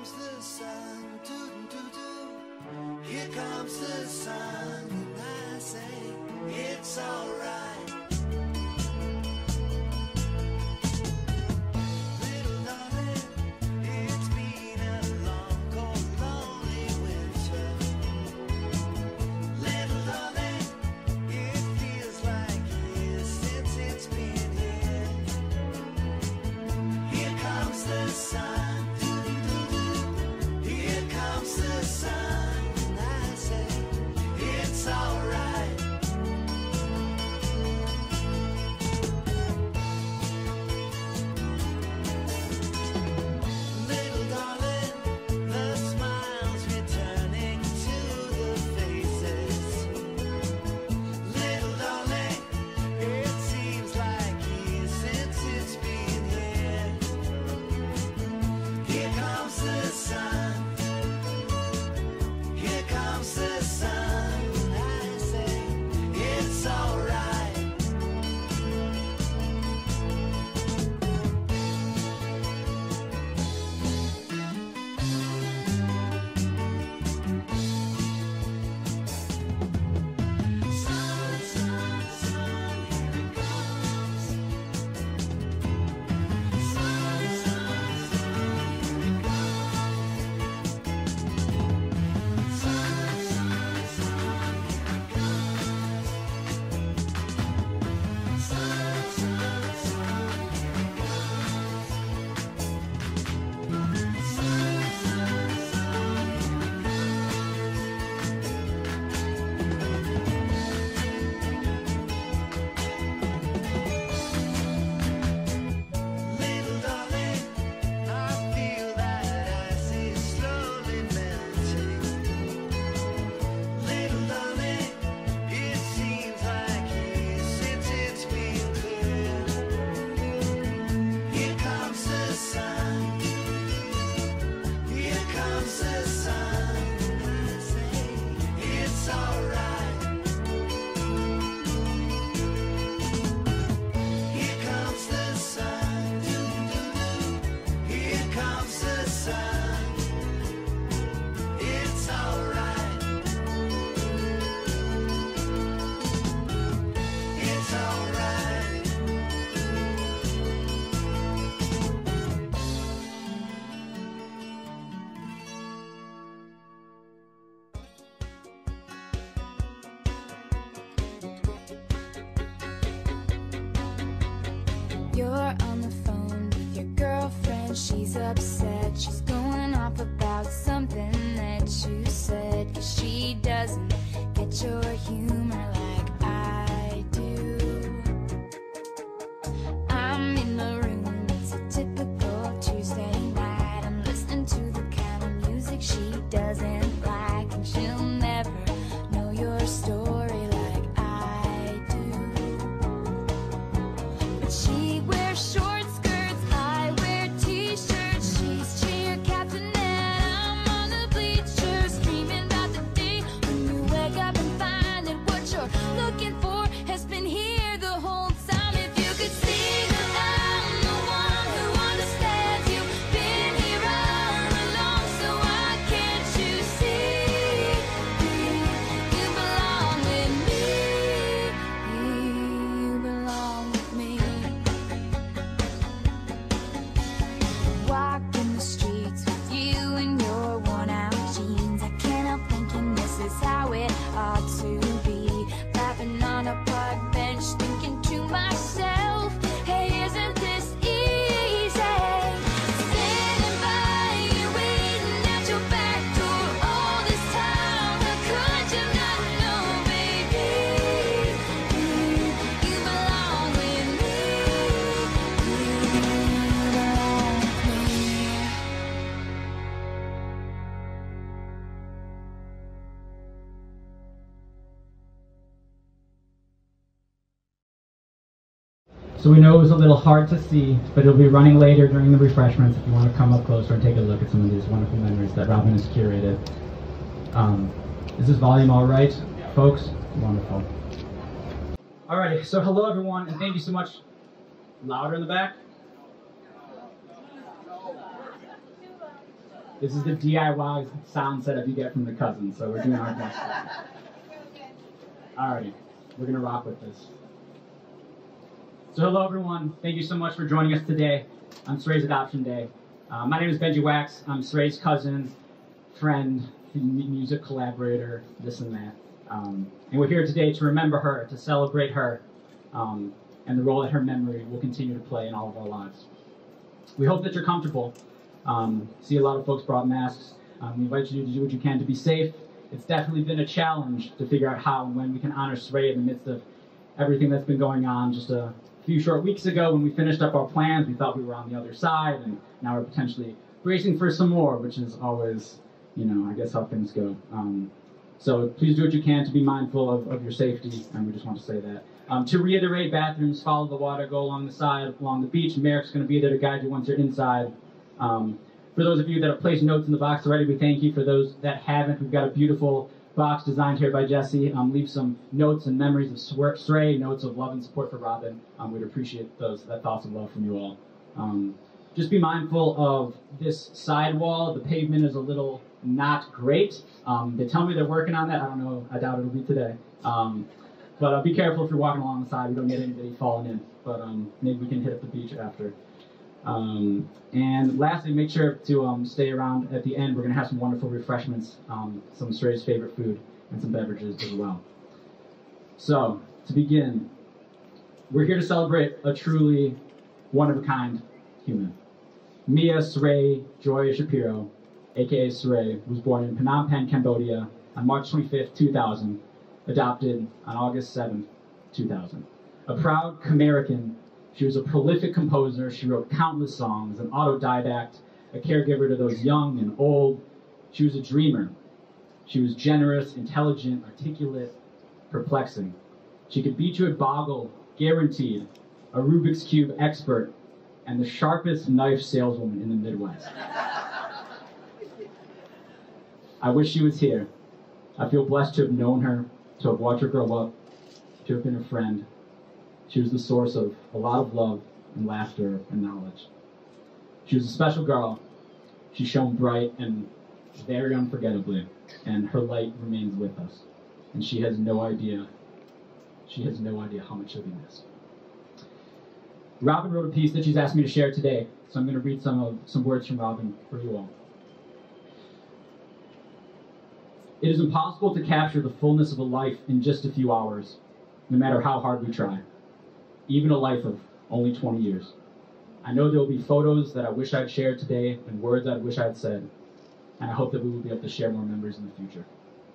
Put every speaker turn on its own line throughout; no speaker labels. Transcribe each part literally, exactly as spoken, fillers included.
comes the sun, doo doo doo. Here comes the sun, and I say it's alright.
You're on the phone with your girlfriend, she's upset. She's going off about something that you said, 'cause she doesn't get your humor like I do. I'm in the room, it's a typical Tuesday night. I'm listening to the kind of music she doesn't like, and she'll never know your story like I do. But she wears short skirts, I wear t-shirts. She's cheer captain and I'm on the bleachers, dreaming about the day when you wake up and find that what you're looking for has been here the whole time. If you could see that I'm the one who understands you, been here all along, so why can't you see? You belong with me, you belong with me. Walking the streets with you in your worn out jeans, I can't help thinking this is how it ought to be. Laughing on a park bench, thinking to myself, hey, isn't this easy? Standing by you, waiting at your back door all this time. How could you not know, baby? You belong with me. You belong with me.
So we know it was a little hard to see, but it'll be running later during the refreshments if you want to come up closer and take a look at some of these wonderful memories that Robin has curated. Um, is this volume all right, folks? Wonderful. Alrighty, so hello everyone, and thank you so much. Louder in the back? This is the D I Y sound setup you get from the cousins, so we're doing our best. Alrighty, we're gonna rock with this. So hello everyone, thank you so much for joining us today on Surrey's Adoption Day. Uh, my name is Benji Wax. I'm Surrey's cousin, friend, music collaborator, this and that. Um, and we're here today to remember her, to celebrate her, um, and the role that her memory will continue to play in all of our lives. We hope that you're comfortable. Um, see, a lot of folks brought masks. Um, we invite you to do what you can to be safe. It's definitely been a challenge to figure out how and when we can honor Surrey in the midst of everything that's been going on. Just a few short weeks ago when we finished up our plans, we thought we were on the other side, and now we're potentially bracing for some more, which is always, you know, I guess how things go. Um, so please do what you can to be mindful of, of your safety, and we just want to say that. Um, to reiterate, bathrooms, follow the water, go along the side, along the beach. Merrick's going to be there to guide you once you're inside. Um, for those of you that have placed notes in the box already, we thank you. For those that haven't, we've got a beautiful box designed here by Jesse. Um, leave some notes and memories of Surrey, notes of love and support for Robin. Um, we'd appreciate those that thoughts of love from you all. Um, just be mindful of this sidewall. The pavement is a little not great. Um, they tell me they're working on that. I don't know. I doubt it'll be today. Um, but uh, be careful if you're walking along the side. We don't get anybody falling in. But um, maybe we can hit up the beach after. Um, and lastly, make sure to um, stay around at the end. We're going to have some wonderful refreshments, um, some of Surrey's favorite food, and some beverages as well. So, to begin, we're here to celebrate a truly one-of-a-kind human. Mia Surrey Joy Shapiro, aka Surrey, was born in Phnom Penh, Cambodia on March twenty-fifth, two thousand, adopted on August seventh, two thousand. A proud Khmerican, she was a prolific composer. She wrote countless songs, an autodidact, a caregiver to those young and old. She was a dreamer. She was generous, intelligent, articulate, perplexing. She could beat you at Boggle, guaranteed, a Rubik's Cube expert, and the sharpest knife saleswoman in the Midwest. I wish she was here. I feel blessed to have known her, to have watched her grow up, to have been a friend. She was the source of a lot of love and laughter and knowledge. She was a special girl. She shone bright and very unforgettably, and her light remains with us. And she has no idea, she has no idea how much she'll be missed. Robin wrote a piece that she's asked me to share today, so I'm going to read some of some words from Robin for you all. It is impossible to capture the fullness of a life in just a few hours, no matter how hard we try. Even a life of only twenty years. I know there will be photos that I wish I'd shared today and words I wish I'd said, and I hope that we will be able to share more memories in the future.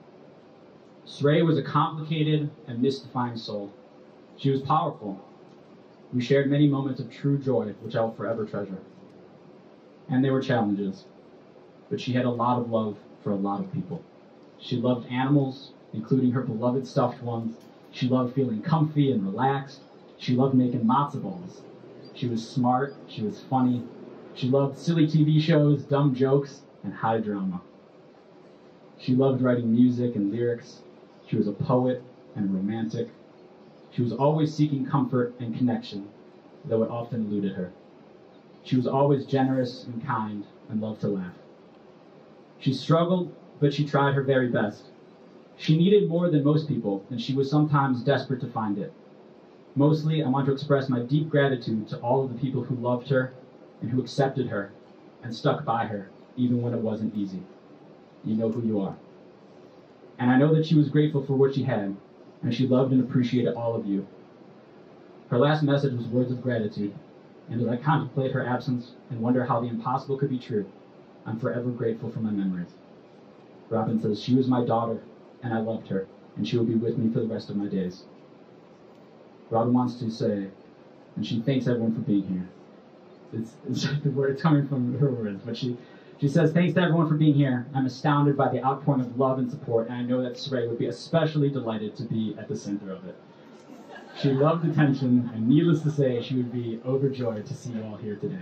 Surrey was a complicated and mystifying soul. She was powerful. We shared many moments of true joy, which I will forever treasure. And there were challenges, but she had a lot of love for a lot of people. She loved animals, including her beloved stuffed ones. She loved feeling comfy and relaxed. She loved making matzo balls. She was smart, she was funny. She loved silly T V shows, dumb jokes, and high drama. She loved writing music and lyrics. She was a poet and a romantic. She was always seeking comfort and connection, though it often eluded her. She was always generous and kind and loved to laugh. She struggled, but she tried her very best. She needed more than most people, and she was sometimes desperate to find it. Mostly, I want to express my deep gratitude to all of the people who loved her and who accepted her and stuck by her, even when it wasn't easy. You know who you are. And I know that she was grateful for what she had, and she loved and appreciated all of you. Her last message was words of gratitude, and as I contemplate her absence and wonder how the impossible could be true, I'm forever grateful for my memories. Robin says, she was my daughter, and I loved her, and she will be with me for the rest of my days. Robin wants to say, and she thanks everyone for being here. It's, it's the word, it's coming from her words, but she, she says, thanks to everyone for being here. I'm astounded by the outpouring of love and support, and I know that Surrey would be especially delighted to be at the center of it. She loved attention, and needless to say, she would be overjoyed to see you all here today.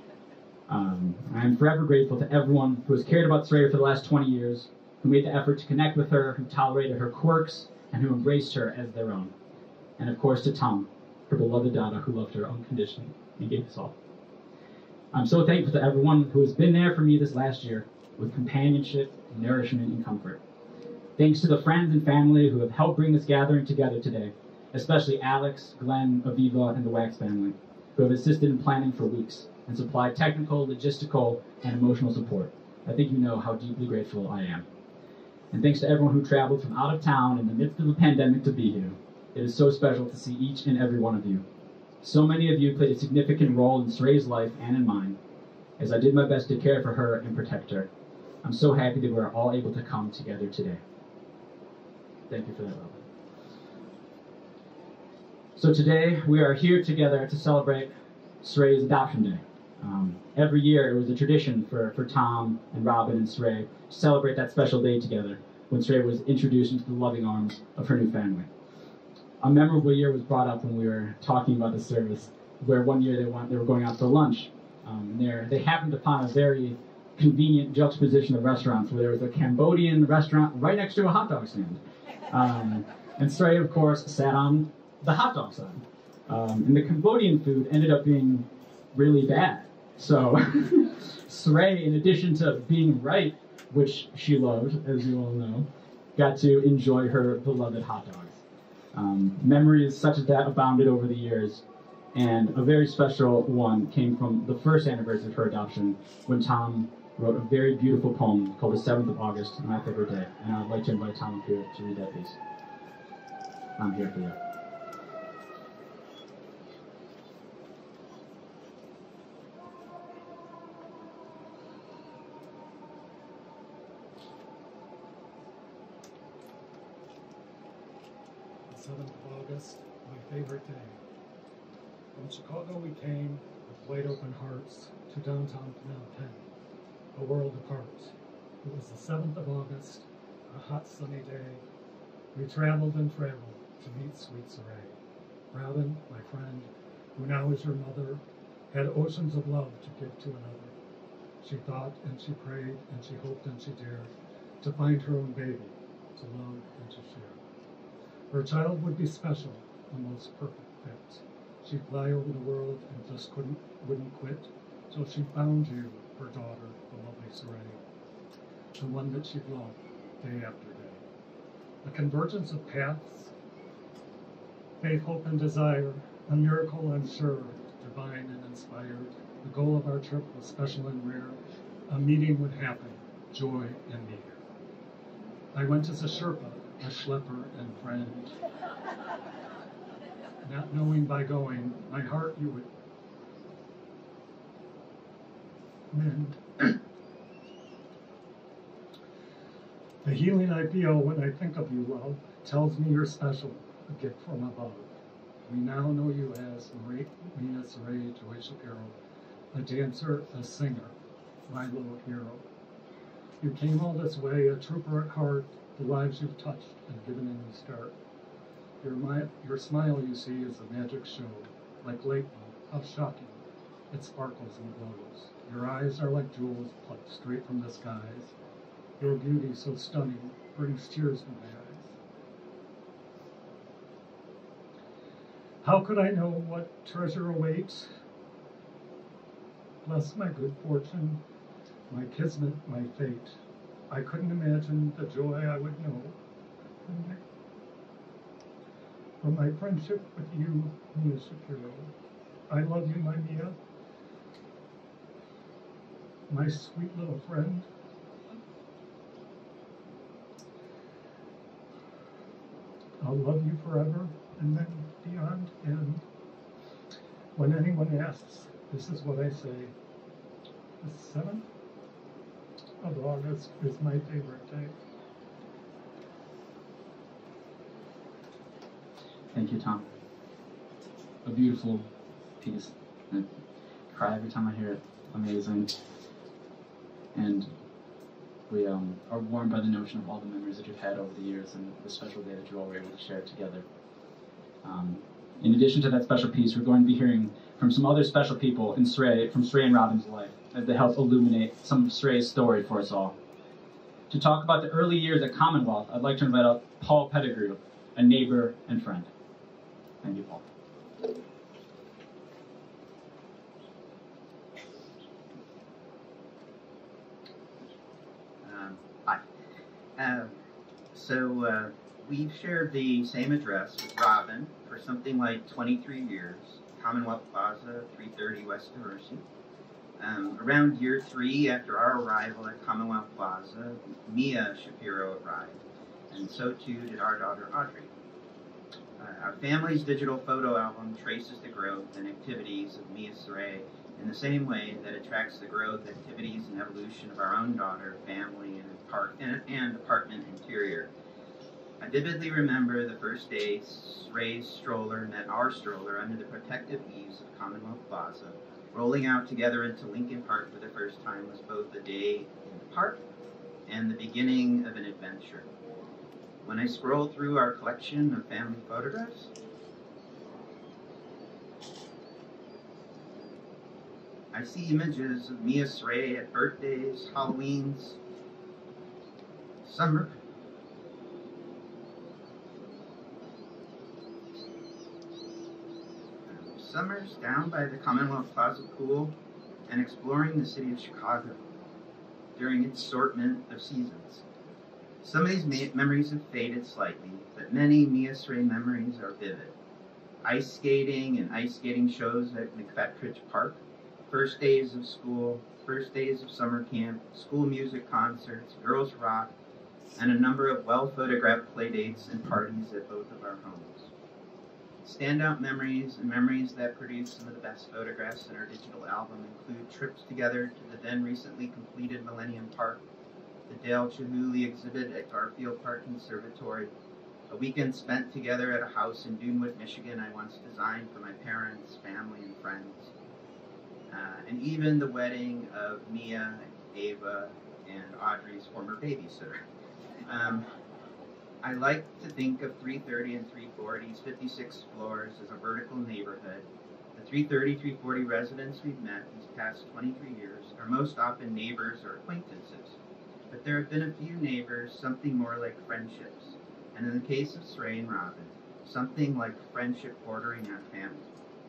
Um, I'm forever grateful to everyone who has cared about Surrey for the last twenty years, who made the effort to connect with her, who tolerated her quirks, and who embraced her as their own. And of course to Tom, her beloved daughter, who loved her unconditionally and gave us all. I'm so thankful to everyone who has been there for me this last year, with companionship, nourishment, and comfort. Thanks to the friends and family who have helped bring this gathering together today, especially Alex, Glenn, Aviva, and the Wax family, who have assisted in planning for weeks and supplied technical, logistical, and emotional support. I think you know how deeply grateful I am. And thanks to everyone who traveled from out of town in the midst of a pandemic to be here. It is so special to see each and every one of you. So many of you played a significant role in Saray's life and in mine, as I did my best to care for her and protect her. I'm so happy that we're all able to come together today. Thank you for that, Robin. So today, we are here together to celebrate Saray's adoption day. Um, every year, it was a tradition for, for Tom and Robin and Saray to celebrate that special day together when Saray was introduced into the loving arms of her new family. A memorable year was brought up when we were talking about the service, where one year they, went, they were going out for lunch. Um, and they happened upon a very convenient juxtaposition of restaurants, where there was a Cambodian restaurant right next to a hot dog stand. Um, and Saray, of course, sat on the hot dog side. Um, and the Cambodian food ended up being really bad. So Saray, in addition to being right, which she loved, as you all know, got to enjoy her beloved hot dogs. Um, memories such as that abounded over the years, and a very special one came from the first anniversary of her adoption, when Tom wrote a very beautiful poem called The seventh of August, My Favorite Day. And I'd like to invite Tom up here to read that piece. I'm here for you.
The seventh of August, my favorite day. From Chicago we came with wide open hearts to downtown Phnom Penh, a world apart. It was the seventh of August, a hot sunny day. We traveled and traveled to meet sweet Saray. Robin, my friend, who now is your mother, had oceans of love to give to another. She thought and she prayed and she hoped and she dared to find her own baby, to love and to share. Her child would be special, a most perfect fit. She'd fly over the world and just couldn't, wouldn't quit till she found you, her daughter, the lovely Saray, the one that she'd love day after day. A convergence of paths, faith, hope, and desire, a miracle, I'm sure, divine and inspired. The goal of our trip was special and rare. A meeting would happen, joy and near. I went as a Sherpa, a schlepper and friend. Not knowing by going, my heart you would mend. The healing I feel when I think of you, love, tells me you're special, a gift from above. We now know you as Maria Saray Joy Shapiro, a dancer, a singer, my little hero. You came all this way, a trooper at heart, the lives you've touched and given a new start. Your, my, your smile, you see, is a magic show, like lightning, how shocking. It sparkles and glows. Your eyes are like jewels plucked straight from the skies. Your beauty, so stunning, brings tears to my eyes. How could I know what treasure awaits? Bless my good fortune, my kismet, my fate. I couldn't imagine the joy I would know from my friendship with you, Mia Shapiro. I love you, my Mia, my sweet little friend. I'll love you forever and then beyond. And when anyone asks, this is what I say. The seventh of August is my favorite day.
Thank you, Tom. A beautiful piece. I cry every time I hear it. Amazing. And we um, are warmed by the notion of all the memories that you've had over the years and the special day that you all were able to share together. Um, in addition to that special piece, we're going to be hearing from some other special people in Saray, from Saray and Robin's life, as they help illuminate some of Saray's story for us all. To talk about the early years at Commonwealth, I'd like to invite up Paul Pettigrew, a neighbor and friend. Thank you, Paul.
So uh, we've shared the same address with Robin for something like twenty-three years, Commonwealth Plaza, three thirty West Diversey. Um, around year three after our arrival at Commonwealth Plaza, Mia Shapiro arrived, and so too did our daughter Audrey. Uh, our family's digital photo album traces the growth and activities of Mia Saray in the same way that it tracks the growth, activities, and evolution of our own daughter, family, and, apart- and, and apartment interior. I vividly remember the first day Ray's stroller met our stroller under the protective eaves of Commonwealth Plaza. Rolling out together into Lincoln Park for the first time was both a day in the park and the beginning of an adventure. When I scroll through our collection of family photographs, I see images of Mia Saray at birthdays, Halloweens, summer, summers down by the Commonwealth Plaza pool and exploring the city of Chicago during its assortment of seasons. Some of these ma- memories have faded slightly, but many Mia Saray memories are vivid. Ice skating and ice skating shows at McFettridge Park, first days of school, first days of summer camp, school music concerts, girls rock, and a number of well-photographed playdates and parties at both of our homes. Standout memories and memories that produce some of the best photographs in our digital album include trips together to the then recently completed Millennium Park, the Dale Chihuly exhibit at Garfield Park Conservatory, a weekend spent together at a house in Dunewood, Michigan I once designed for my parents, family, and friends, uh, and even the wedding of Mia, Ava, and Audrey's former babysitter. Um, I like to think of three thirty and three forty's fifty-six floors as a vertical neighborhood. The three thirty, three forty residents we've met these past twenty-three years are most often neighbors or acquaintances, but there have been a few neighbors, something more like friendships, and in the case of Saray and Robin, something like friendship bordering on family.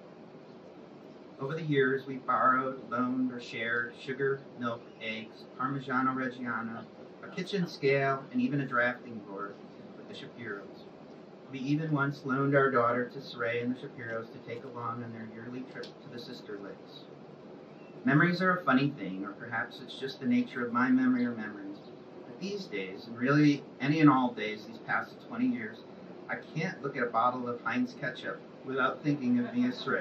Over the years, we've borrowed, loaned, or shared sugar, milk, eggs, Parmigiano Reggiano, a kitchen scale, and even a drafting board with the Shapiros. We even once loaned our daughter to Saray and the Shapiros to take along on their yearly trip to the Sister Lakes. Memories are a funny thing, or perhaps it's just the nature of my memory or memories. But these days, and really any and all days these past twenty years, I can't look at a bottle of Heinz ketchup without thinking of Mia Saray.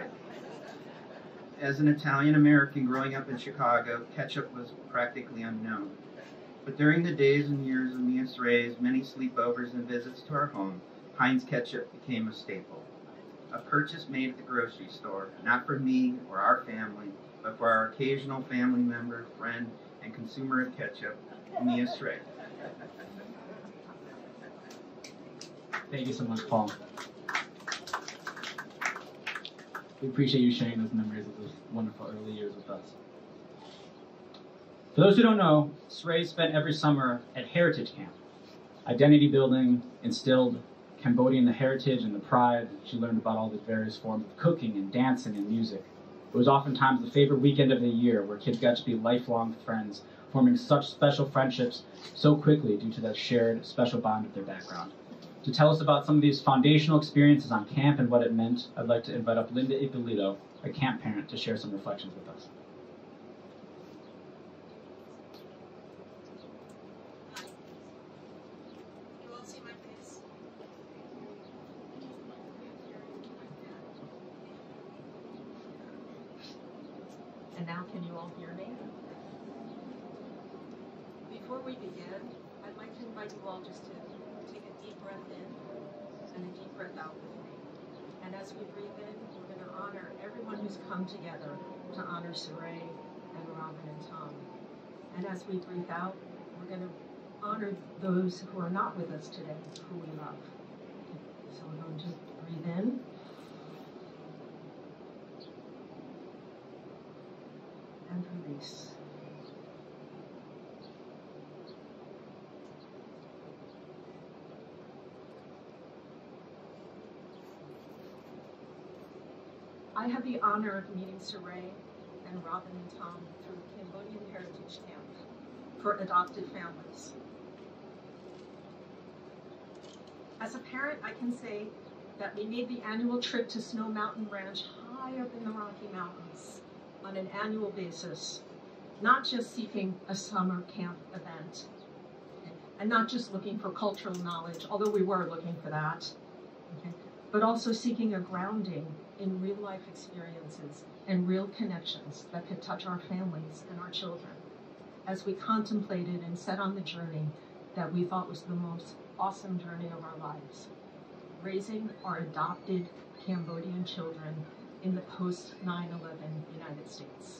As an Italian-American growing up in Chicago, ketchup was practically unknown. But during the days and years of Mia Saray's many sleepovers and visits to our home, Heinz ketchup became a staple. A purchase made at the grocery store, not for me or our family, but for our occasional family member, friend, and consumer of ketchup, Mia Saray.
Thank you so much, Paul. We appreciate you sharing those memories of those wonderful early years with us. For those who don't know, Saray spent every summer at Heritage Camp. Identity building instilled Cambodian the heritage and the pride. She learned about all the various forms of cooking and dancing and music. It was oftentimes the favorite weekend of the year where kids got to be lifelong friends, forming such special friendships so quickly due to that shared special bond of their background. To tell us about some of these foundational experiences on camp and what it meant, I'd like to invite up Linda Ippolito, a camp parent, to share some reflections with us.
You all see my face? And now can you all hear me? Before we begin, I'd like to invite you all just to take a deep breath in and a deep breath out with me. And as we breathe in, we're going to honor everyone who's come together to honor Saray and Robin and Tom. And as we breathe out, we're going to honor those who are not with us today, who we love. So we're going to breathe in. And release. I had the honor of meeting Saray and Robin and Tom through Cambodian Heritage Camp for adopted families. As a parent, I can say that we made the annual trip to Snow Mountain Ranch high up in the Rocky Mountains on an annual basis, not just seeking a summer camp event, and not just looking for cultural knowledge, although we were looking for that, okay, but also seeking a grounding in real life experiences and real connections that could touch our families and our children as we contemplated and set on the journey that we thought was the most awesome journey of our lives, raising our adopted Cambodian children in the post nine eleven United States.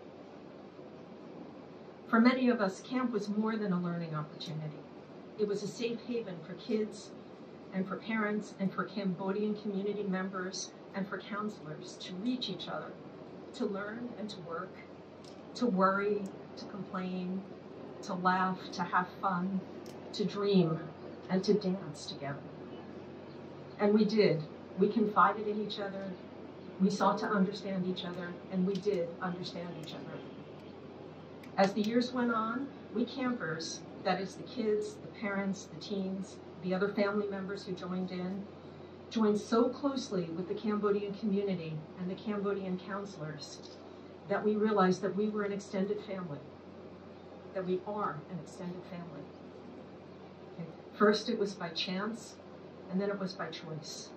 For many of us, camp was more than a learning opportunity. It was a safe haven for kids and for parents and for Cambodian community members and for counselors to reach each other, to learn and to work, to worry, to complain, to laugh, to have fun, to dream, and to dance together. And we did. We confided in each other, we sought to understand each other, and we did understand each other. As the years went on, we campers, that is the kids, the parents, the teens, the other family members who joined in, joined so closely with the Cambodian community and the Cambodian counselors that we realized that we were an extended family, that we are an extended family. Okay. First it was by chance, and then it was by choice.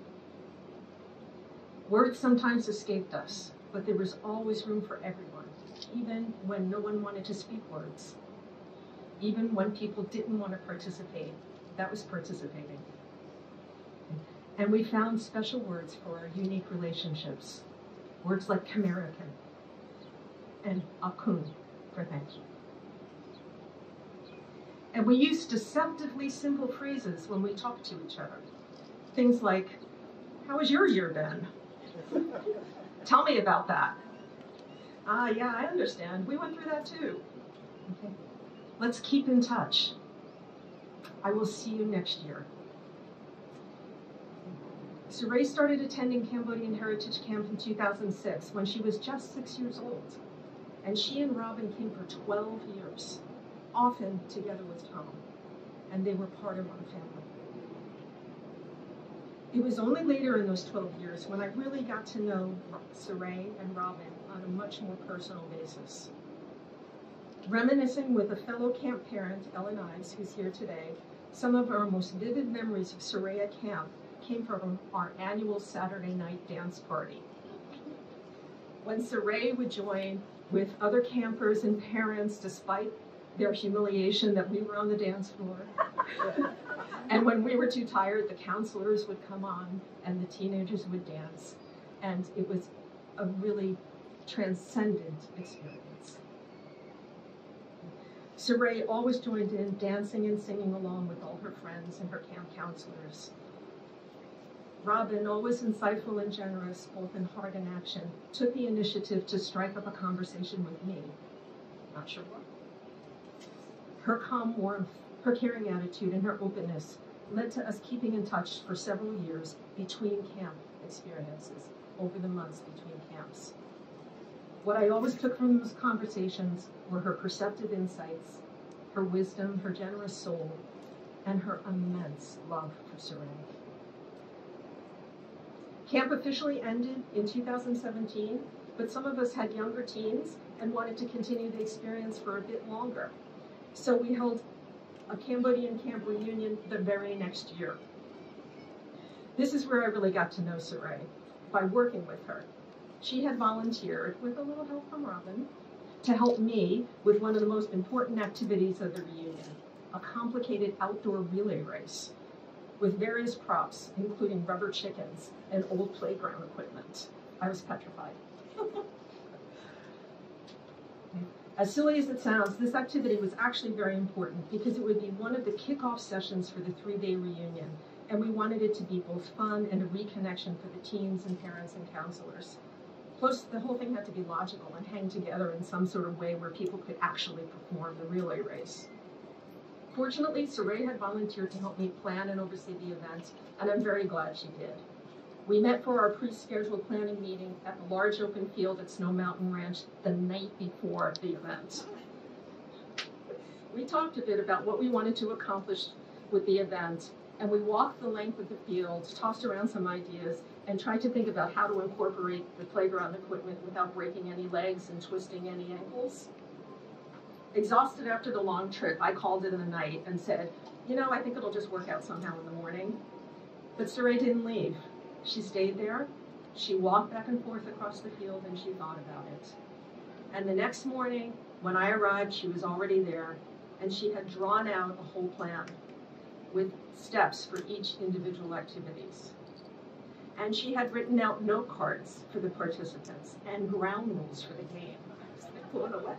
Words sometimes escaped us, but there was always room for everyone, even when no one wanted to speak words. Even when people didn't want to participate, that was participating. And we found special words for our unique relationships. Words like Kamerikan and Akun for thank you. And we used deceptively simple phrases when we talked to each other. Things like, how has your year been? Tell me about that. Ah, yeah, I understand. We went through that too. Okay. Let's keep in touch. I will see you next year. Saray started attending Cambodian Heritage Camp in two thousand six when she was just six years old. And she and Robin came for twelve years, often together with Tom. And they were part of our family. It was only later in those twelve years when I really got to know Saray and Robin on a much more personal basis. Reminiscing with a fellow camp parent, Ellen Ives, who's here today, some of our most vivid memories of Saray at camp came from our annual Saturday night dance party. When Saray would join with other campers and parents, despite their humiliation that we were on the dance floor. And when we were too tired, the counselors would come on and the teenagers would dance. And it was a really transcendent experience. Saray always joined in, dancing and singing along with all her friends and her camp counselors. Robin, always insightful and generous, both in heart and action, took the initiative to strike up a conversation with me. Not sure what. Her calm warmth, her caring attitude, and her openness led to us keeping in touch for several years between camp experiences, over the months between camps. What I always took from those conversations were her perceptive insights, her wisdom, her generous soul, and her immense love for Saray. Camp officially ended in two thousand seventeen, but some of us had younger teens and wanted to continue the experience for a bit longer. So we held a Cambodian camp reunion the very next year. This is where I really got to know Saray, by working with her. She had volunteered, with a little help from Robin, to help me with one of the most important activities of the reunion, a complicated outdoor relay race with various props, including rubber chickens and old playground equipment. I was petrified. As silly as it sounds, this activity was actually very important because it would be one of the kickoff sessions for the three-day reunion, and we wanted it to be both fun and a reconnection for the teens and parents and counselors. Plus, the whole thing had to be logical and hang together in some sort of way where people could actually perform the relay race. Fortunately, Saray had volunteered to help me plan and oversee the event, and I'm very glad she did. We met for our pre-scheduled planning meeting at the large open field at Snow Mountain Ranch the night before the event. We talked a bit about what we wanted to accomplish with the event
And we walked the length of the field, tossed around some ideas, and tried to think about how to incorporate the playground equipment without breaking any legs and twisting any ankles. Exhausted after the long trip, I called it in the night and said, you know, I think it'll just work out somehow in the morning. But Saray didn't leave. She stayed there. She walked back and forth across the field, and she thought about it. And the next morning, when I arrived, she was already there, and she had drawn out a whole plan with steps for each individual activities. And she had written out note cards for the participants and ground rules for the game. I was like blown away.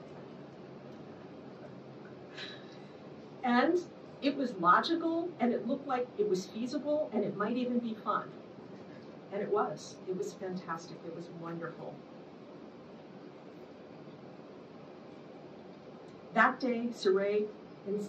And it was logical, and it looked like it was feasible, and it might even be fun. And it was. It was fantastic. It was wonderful. That day, Saray, in,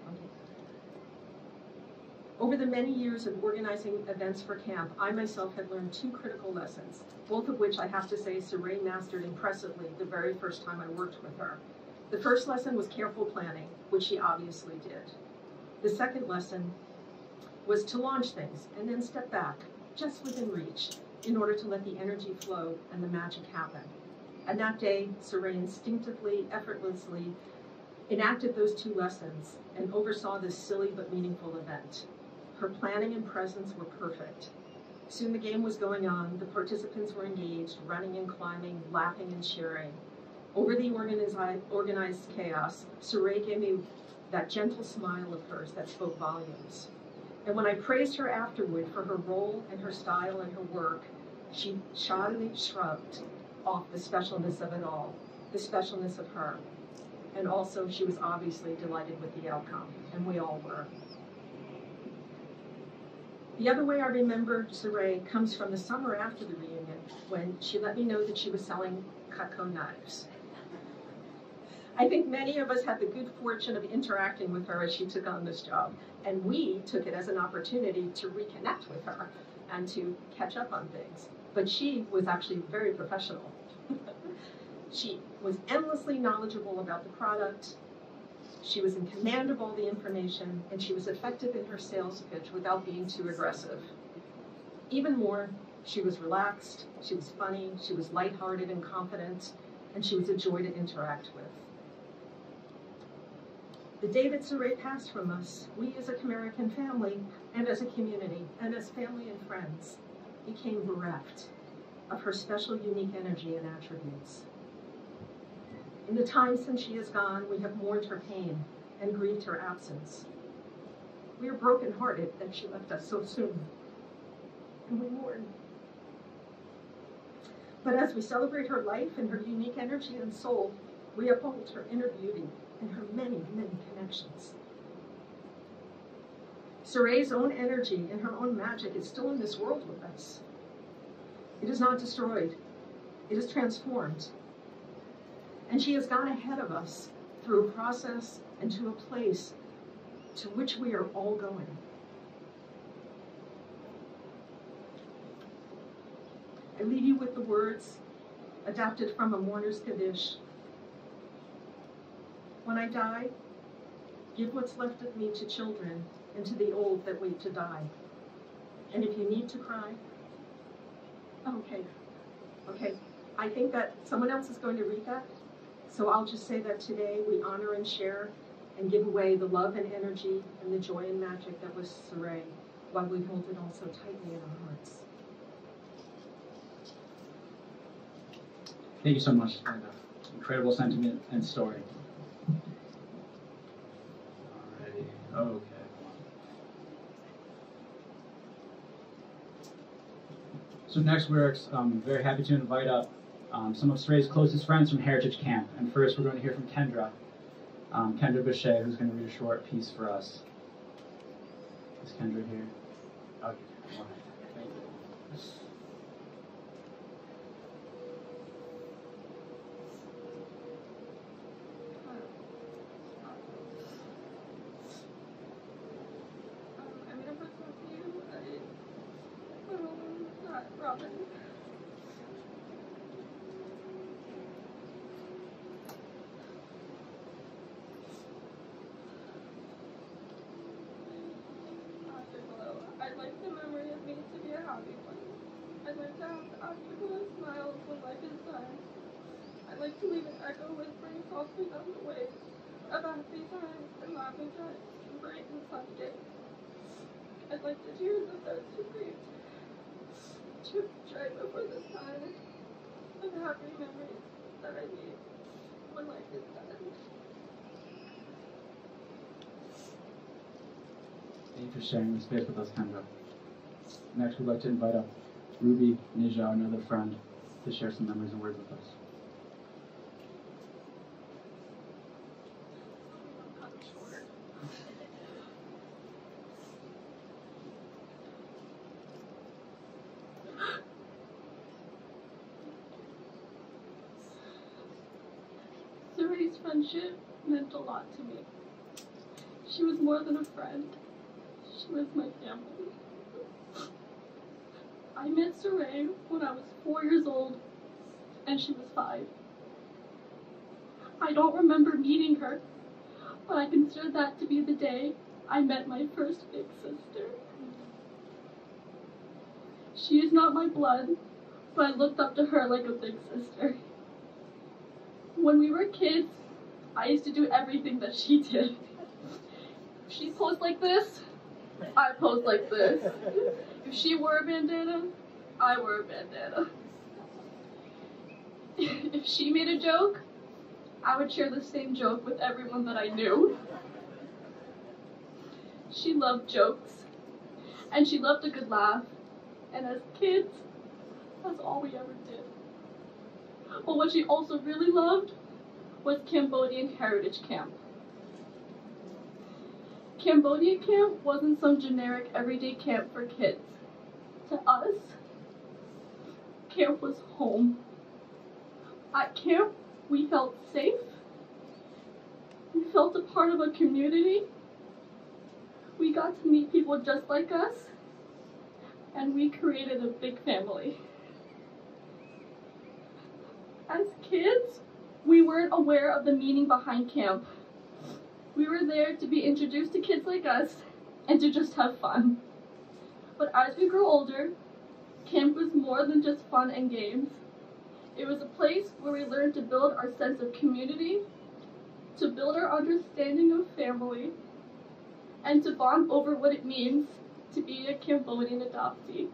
over the many years of organizing events for camp, I myself had learned two critical lessons, both of which I have to say Saray mastered impressively the very first time I worked with her. The first lesson was careful planning, which she obviously did. The second lesson was to launch things and then step back, just within reach, in order to let the energy flow and the magic happen. And that day, Saray instinctively, effortlessly enacted those two lessons and oversaw this silly but meaningful event. Her planning and presence were perfect. Soon the game was going on, the participants were engaged, running and climbing, laughing and cheering. Over the organized, organized chaos, Saray gave me that gentle smile of hers that spoke volumes. And when I praised her afterward for her role and her style and her work, she shyly shrugged off the specialness of it all, the specialness of her. And also, she was obviously delighted with the outcome, and we all were. The other way I remember Saray comes from the summer after the reunion, when she let me know that she was selling Cutco knives. I think many of us had the good fortune of interacting with her as she took on this job, and we took it as an opportunity to reconnect with her and to catch up on things. But she was actually very professional. She was endlessly knowledgeable about the product. She was in command of all the information, and she was effective in her sales pitch without being too aggressive. Even more, she was relaxed, she was funny, she was lighthearted and confident, and she was a joy to interact with. The day that Saray passed from us, we as a American family, and as a community, and as family and friends, became bereft of her special, unique energy and attributes. In the time since she is gone, we have mourned her pain and grieved her absence. We are brokenhearted that she left us so soon, and we mourn. But as we celebrate her life and her unique energy and soul, we uphold her inner beauty and her many, many connections. Saray's own energy and her own magic is still in this world with us. It is not destroyed. It is transformed. And she has gone ahead of us through a process and to a place to which we are all going. I leave you with the words adapted from a mourner's Kaddish. When I die, give what's left of me to children and to the old that wait to die. And if you need to cry, okay, okay. I think that someone else is going to read that. So I'll just say that today we honor and share and give away the love and energy and the joy and magic that was Saray, while we hold it all so tightly in our hearts.
Thank you so much for the incredible sentiment and story. Alrighty, okay. So next we're um, very happy to invite up um, some of Saray's closest friends from Heritage Camp. And first we're going to hear from Kendra, um, Kendra Boucher, who's going to read a short piece for us. Is Kendra here? Okay, all right. Thank you.
Robin. I think hello. echo whispering softly down the way of happy times and laughing times and bright and sunny days. I'd like the tears of those who grieved to try before this time and happy memories that I need when life is done.
Thank you for sharing this space with us, Kendra. Next, we'd like to invite up Ruby Nija, another friend, to share some memories and words with us.
Suray's friendship meant a lot to me. She was more than a friend. She was my family. I met Suray when I was four years old, and she was five. I don't remember meeting her, but I consider that to be the day I met my first big sister. She is not my blood, but I looked up to her like a big sister. When we were kids, I used to do everything that she did. If she posed like this, I posed like this. If she wore a bandana, I wore a bandana. If she made a joke, I would share the same joke with everyone that I knew. She loved jokes, and she loved a good laugh, and as kids, that's all we ever did. But what she also really loved was Cambodian Heritage Camp. Cambodian camp wasn't some generic everyday camp for kids. To us, camp was home. At camp, we felt safe. We felt a part of a community. We got to meet people just like us, and we created a big family. As kids, we weren't aware of the meaning behind camp. We were there to be introduced to kids like us and to just have fun. But as we grew older, camp was more than just fun and games. It was a place where we learned to build our sense of community, to build our understanding of family, and to bond over what it means to be a Cambodian adoptee.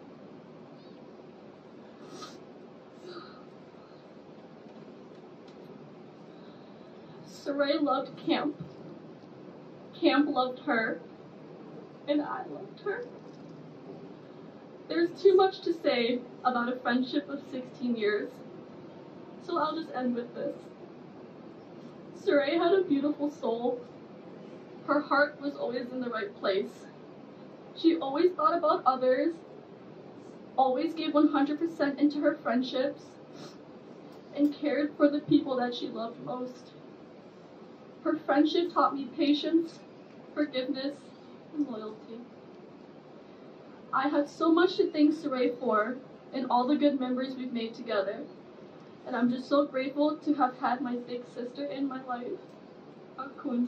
Suray loved camp. Camp loved her, and I loved her. There's too much to say about a friendship of sixteen years, so I'll just end with this. Suray had a beautiful soul. Her heart was always in the right place. She always thought about others, always gave one hundred percent into her friendships, and cared for the people that she loved most. Her friendship taught me patience, forgiveness, and loyalty. I have so much to thank Suray for and all the good memories we've made together. And I'm just so grateful to have had my big sister in my life. Akun.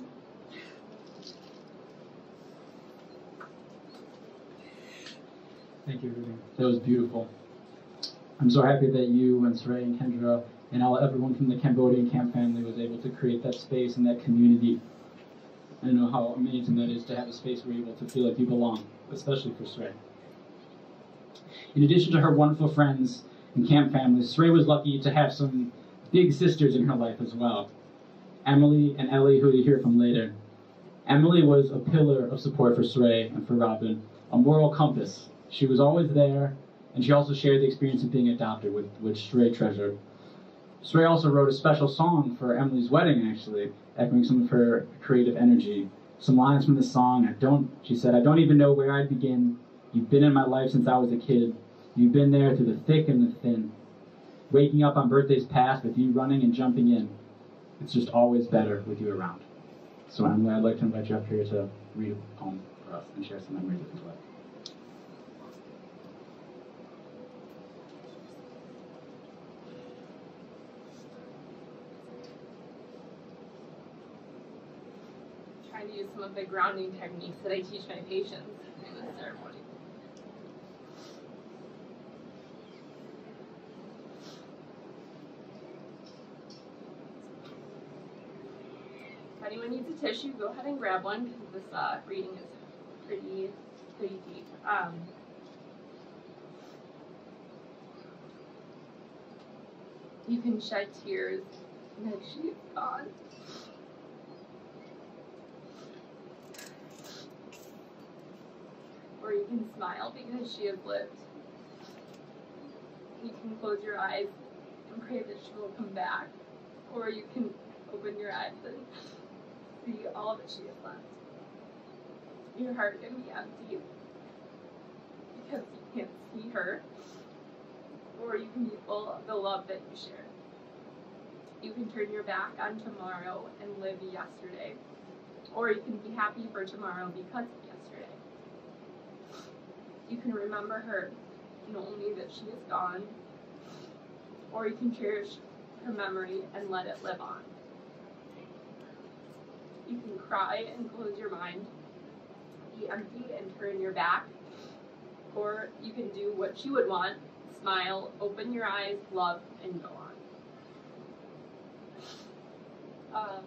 Thank you, Ruby. That was beautiful. I'm so happy that you and Suray and Kendra and all everyone from the Cambodian camp family was able to create that space and that community. I know how amazing that is to have a space where you're able to feel like you belong, especially for Suray. In addition to her wonderful friends and camp family, Suray was lucky to have some big sisters in her life as well. Emily and Ellie, who you'll hear from later. Emily was a pillar of support for Suray and for Robin, a moral compass. She was always there, and she also shared the experience of being adopted, with, which Suray treasured. Suray also wrote a special song for Emily's wedding, actually, echoing some of her creative energy. Some lines from the song, I don't, she said, "I don't even know where I'd begin. You've been in my life since I was a kid. You've been there through the thick and the thin. Waking up on birthdays past with you running and jumping in. It's just always better with you around." So Emily, I'd like to invite you up here to read a poem for us and share some memories of his life.
Trying to use some of the grounding techniques that I teach my patients in this ceremony. if anyone needs a tissue, go ahead and grab one because this uh, reading is pretty, pretty deep. Um, you can shed tears because she's gone. Or you can smile because she has lived. You can close your eyes and pray that she will come back. Or you can open your eyes and see all that she has left. Your heart can be empty because you can't see her. Or you can be full of the love that you share. You can turn your back on tomorrow and live yesterday. Or you can be happy for tomorrow because of yesterday. You can remember her, knowing that she is gone. Or you can cherish her memory and let it live on. You can cry and close your mind, be empty and turn your back. Or you can do what she would want, smile, open your eyes, love, and go on. Um,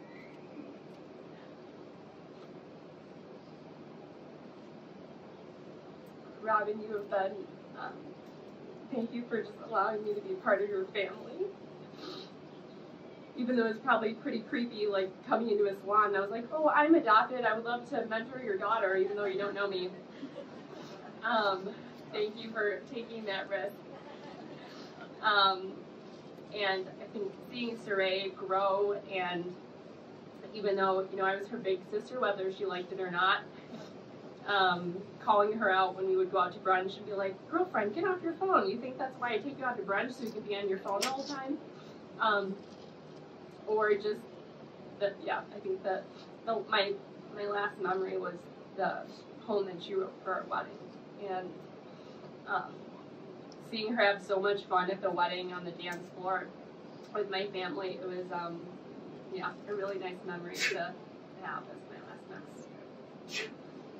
Robin, you have been, um, thank you for just allowing me to be part of your family. Even though it's probably pretty creepy, like coming into a salon, I was like, oh, I'm adopted, I would love to mentor your daughter, even though you don't know me. Um, thank you for taking that risk. Um, and I think seeing Saray grow, and even though, you know, I was her big sister, whether she liked it or not, um, calling her out when we would go out to brunch and be like, girlfriend, get off your phone. You think that's why I take you out to brunch, so you can be on your phone the whole time? Um, or just, that, yeah, I think that the, my, my last memory was the poem that she wrote for our wedding. And um, seeing her have so much fun at the wedding on the dance floor with my family, it was, um, yeah, a really nice memory to have as my last message.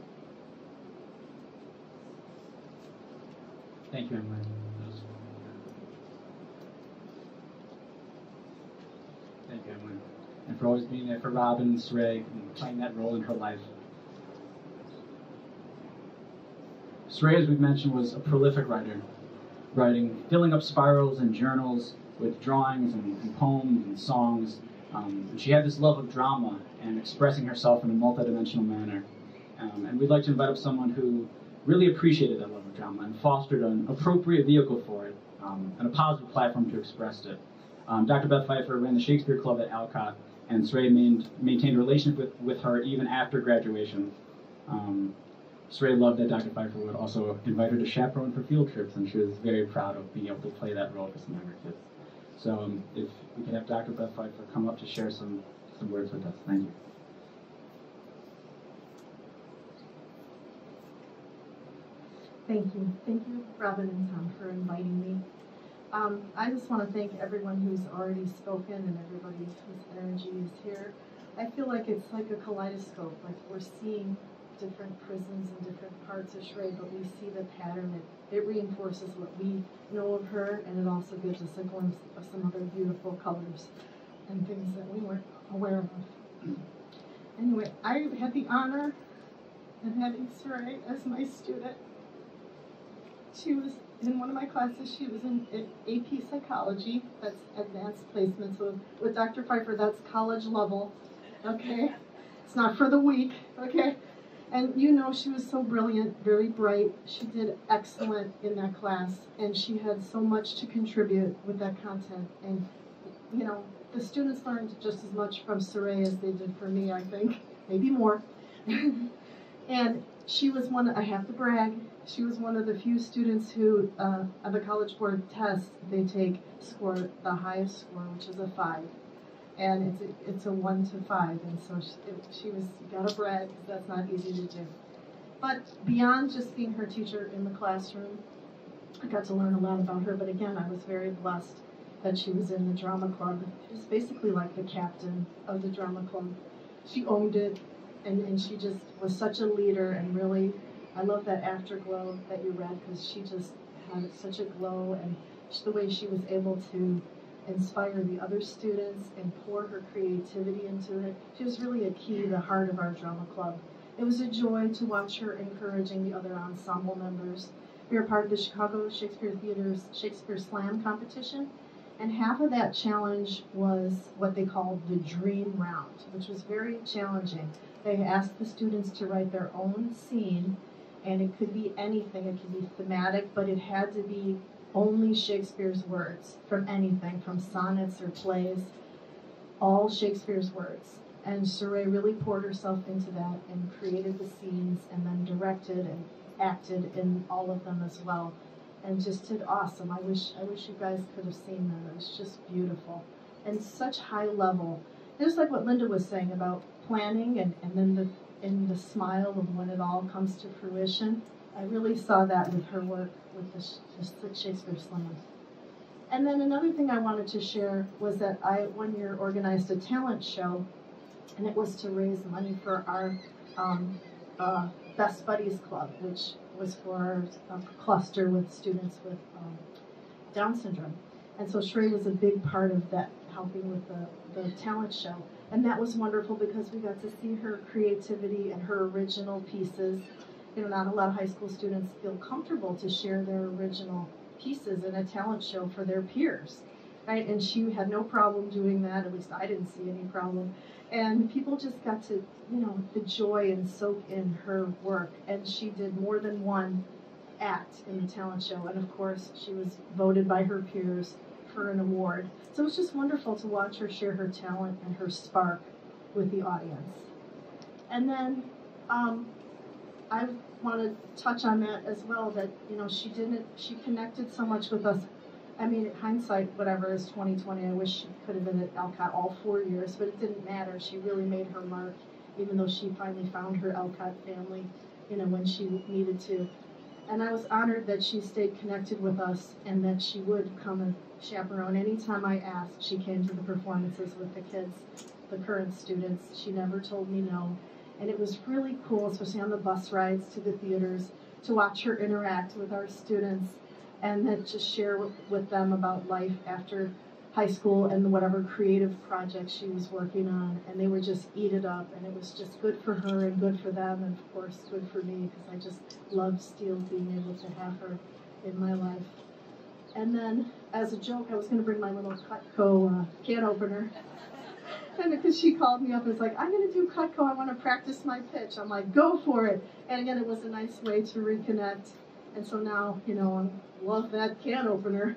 Thank you, Emily. Thank you, Emily. And for always being there for Robin and Saray and playing that role in her life. Saray, as we've mentioned, was a prolific writer, writing, filling up spirals and journals with drawings and, and poems and songs. Um, and she had this love of drama and expressing herself in a multidimensional manner. Um, and we'd like to invite up someone who really appreciated that love of drama and fostered an appropriate vehicle for it, um, and a positive platform to express it. Um, Doctor Beth Pfeiffer ran the Shakespeare Club at Alcott, and Saray main, maintained a relationship with, with her even after graduation. Um, Saray loved that Doctor Pfeiffer would also invite her to chaperone for field trips, and she was very proud of being able to play that role for some younger kids. So um, if we could have Doctor Beth Pfeiffer come up to share some, some words with us. Thank you.
Thank you. Thank you, Robin and Tom, for inviting me. Um, I just want to thank everyone who's already spoken and everybody whose energy is here. I feel like it's like a kaleidoscope, like we're seeing different prisms and different parts of Saray, but we see the pattern. It, it reinforces what we know of her, and it also gives us a glimpse of some other beautiful colors and things that we weren't aware of. Anyway, I had the honor of having Saray as my student. She was in one of my classes. She was in A P Psychology, that's advanced placement. So with Doctor Pfeiffer, that's college level, okay? It's not for the weak, okay? And you know, she was so brilliant, very bright. She did excellent in that class, and she had so much to contribute with that content. And, you know, the students learned just as much from Saray as they did from me, I think, maybe more. And she was one, I have to brag, she was one of the few students who, uh, on the College Board test, they take score the highest score, which is a five. And it's a, it's a one to five, and so she, it, she was, gotta brag, because that's not easy to do. But beyond just being her teacher in the classroom, I got to learn a lot about her, but again, I was very blessed that she was in the drama club. She was basically like the captain of the drama club. She owned it, and, and she just was such a leader, and really, I love that afterglow that you read, because she just had such a glow, and the way she was able to inspire the other students and pour her creativity into it. She was really a key to the heart of our drama club. It was a joy to watch her encouraging the other ensemble members. We were part of the Chicago Shakespeare Theater's Shakespeare Slam competition, and half of that challenge was what they called the dream round, which was very challenging. They asked the students to write their own scene, and it could be anything. It could be thematic, but it had to be only Shakespeare's words, from anything, from sonnets or plays, all Shakespeare's words. And Saray really poured herself into that and created the scenes and then directed and acted in all of them as well. And just did awesome. I wish I wish you guys could have seen them. It was just beautiful. And such high level. Just like what Linda was saying about planning and, and then the in the smile of when it all comes to fruition. I really saw that with her work with the, the Shakespeare Slam. And then another thing I wanted to share was that I one year organized a talent show, and it was to raise money for our um, uh, Best Buddies Club, which was for a cluster with students with um, Down syndrome. And so Sheree was a big part of that, helping with the, the talent show. And that was wonderful because we got to see her creativity and her original pieces. You know, not a lot of high school students feel comfortable to share their original pieces in a talent show for their peers, right? And she had no problem doing that. At least I didn't see any problem. And people just got to, you know, the joy and soak in her work. And she did more than one act in the talent show. And of course, she was voted by her peers for an award. So it was just wonderful to watch her share her talent and her spark with the audience. And then um, I want to touch on that as well, that, you know, she didn't, she connected so much with us. I mean, hindsight, whatever, is twenty twenty. I wish she could have been at Alcott all four years, but it didn't matter. She really made her mark, even though she finally found her Alcott family, you know, when she needed to. And I was honored that she stayed connected with us and that she would come and chaperone. Anytime I asked, she came to the performances with the kids, the current students. She never told me no. And it was really cool, especially on the bus rides to the theaters, to watch her interact with our students and then just share with, with them about life after high school and whatever creative project she was working on. And they would just eat it up, and it was just good for her and good for them, and of course good for me, because I just love Steele being able to have her in my life. And then, as a joke, I was going to bring my little Cutco uh, can opener. And because she called me up and was like, I'm going to do Cutco, I want to practice my pitch. I'm like, go for it. And again, it was a nice way to reconnect. And so now, you know, I love that can opener.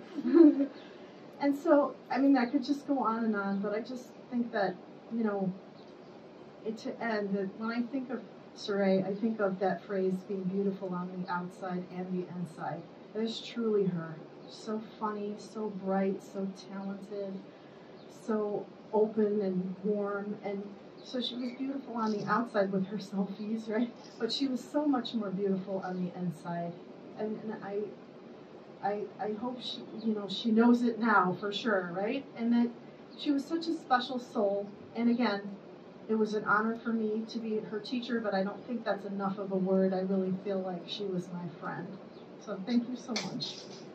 And so, I mean, I could just go on and on, but I just think that, you know, it, to end, that when I think of Saray, I think of that phrase being beautiful on the outside and the inside. That is truly her. So funny, so bright, so talented, so open and warm. And so she was beautiful on the outside with her selfies, right? But she was so much more beautiful on the inside. And, and I, I, I hope she, you know, she knows it now for sure, right? And that she was such a special soul. And again, it was an honor for me to be her teacher, but I don't think that's enough of a word. I really feel like she was my friend. So thank you so much.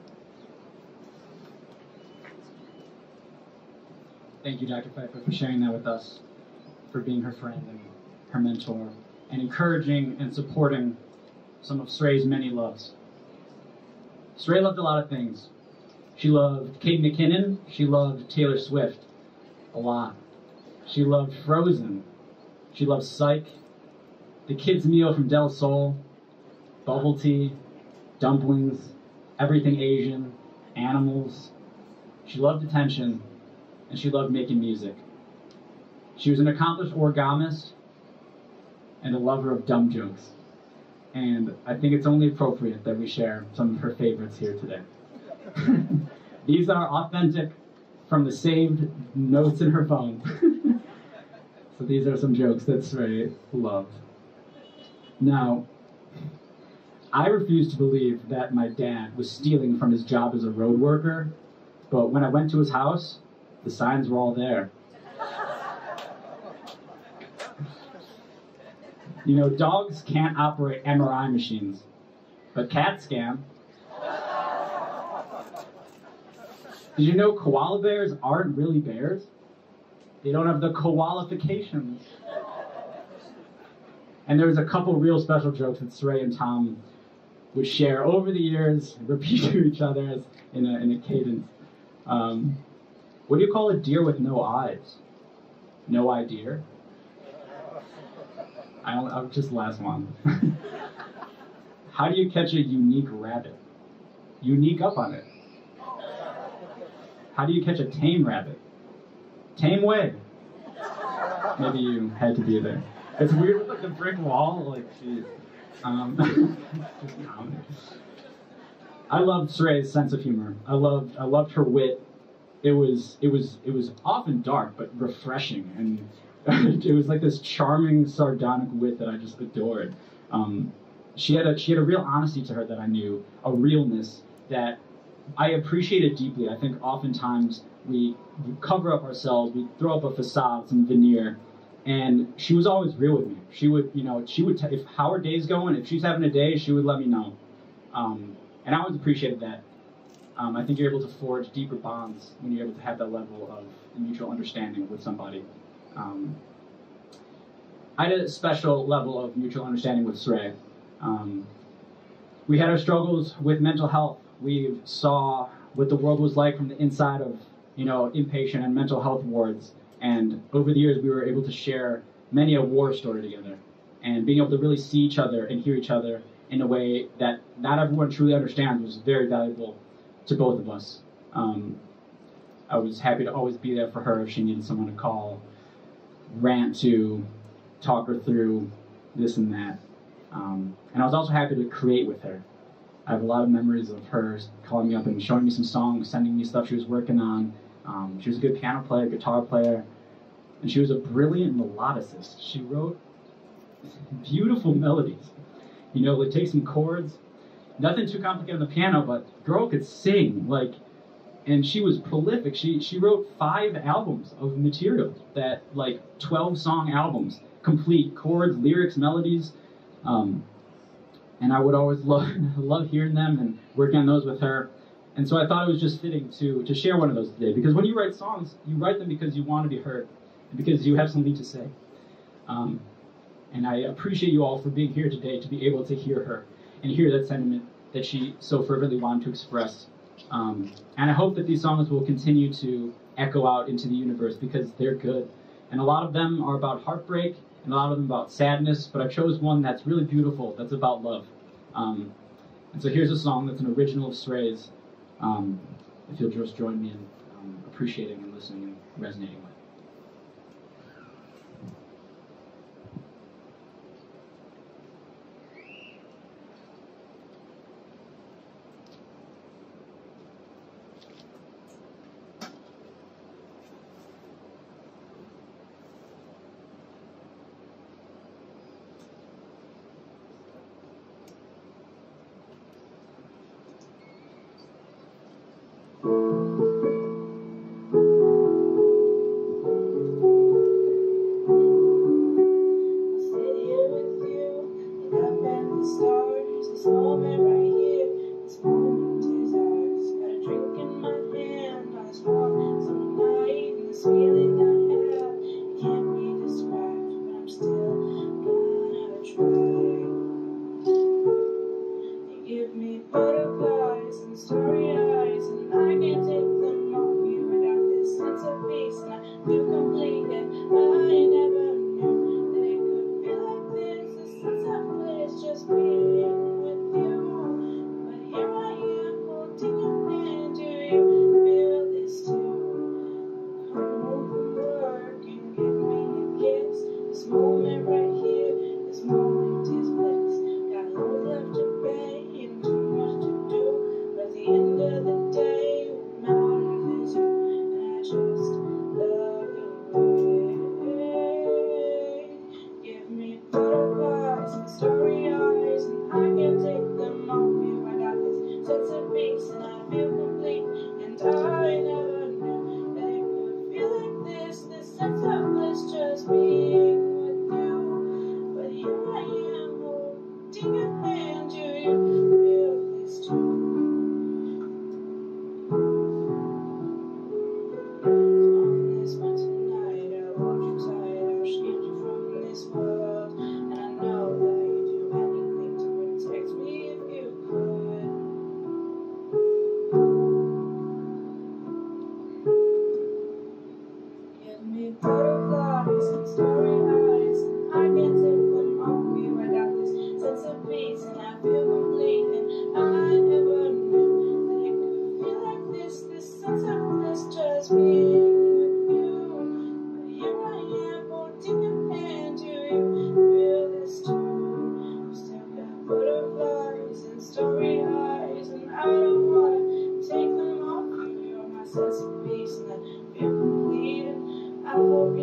Thank you, Doctor Pfeiffer, for sharing that with us, for being her friend and her mentor, and encouraging and supporting some of Saray's many loves. Saray loved a lot of things. She loved Kate McKinnon. She loved Taylor Swift a lot. She loved Frozen. She loved Psych, The Kids' Meal from Del Sol, Bubble Tea, Dumplings, Everything Asian, Animals. She loved attention, and she loved making music. She was an accomplished origami and a lover of dumb jokes. And I think it's only appropriate that we share some of her favorites here today. These are authentic from the saved notes in her phone. So these are some jokes that Saray loved. Now, I refuse to believe that my dad was stealing from his job as a road worker, but when I went to his house, the signs were all there. You know, dogs can't operate M R I machines, but cats can. Did you know koala bears aren't really bears? They don't have the koalifications. And there's a couple real special jokes that Saray and Tom would share over the years, repeat to each other as in a, in a cadence. Um, what do you call a deer with no eyes? No idea? I don't, I'll just last one. How do you catch a unique rabbit? Unique up on it. How do you catch a tame rabbit? Tame way. Maybe you had to be there. It's weird with like the brick wall, like jeez. Um, just comedy. I loved Saray's sense of humor. I loved I loved her wit. It was it was it was often dark but refreshing, and it was like this charming sardonic wit that I just adored. Um, she had a she had a real honesty to her that I knew, a realness that I appreciated deeply. I think oftentimes we, we cover up ourselves, we throw up a facade, some veneer, and she was always real with me. She would, you know, she would, t- if how her day's going, if she's having a day, she would let me know. Um, and I always appreciated that. Um, I think you're able to forge deeper bonds when you're able to have that level of mutual understanding with somebody. Um, I had a special level of mutual understanding with Saray. Um, we had our struggles with mental health. We saw what the world was like from the inside of, you know, inpatient and mental health wards. And over the years, we were able to share many a war story together. And being able to really see each other and hear each other in a way that not everyone truly understands was very valuable to both of us. Um, I was happy to always be there for her if she needed someone to call, rant to, talk her through this and that. Um, and I was also happy to create with her. I have a lot of memories of her calling me up and showing me some songs, sending me stuff she was working on. Um, she was a good piano player, guitar player, and she was a brilliant melodicist. She wrote beautiful melodies. You know, like take some chords, nothing too complicated on the piano, but the girl could sing, like, and she was prolific. She she wrote five albums of material, that like twelve song albums, complete chords, lyrics, melodies. Um, And I would always love love hearing them and working on those with her. And so I thought it was just fitting to, to share one of those today. Because when you write songs, you write them because you want to be heard, and because you have something to say. Um, and I appreciate you all for being here today to be able to hear her and hear that sentiment that she so fervently wanted to express. Um, and I hope that these songs will continue to echo out into the universe because they're good. And a lot of them are about heartbreak, and a lot of them about sadness, but I chose one that's really beautiful, that's about love. Um, and so here's a song that's an original of Saray's, um, if you'll just join me in um, appreciating and listening and resonating with.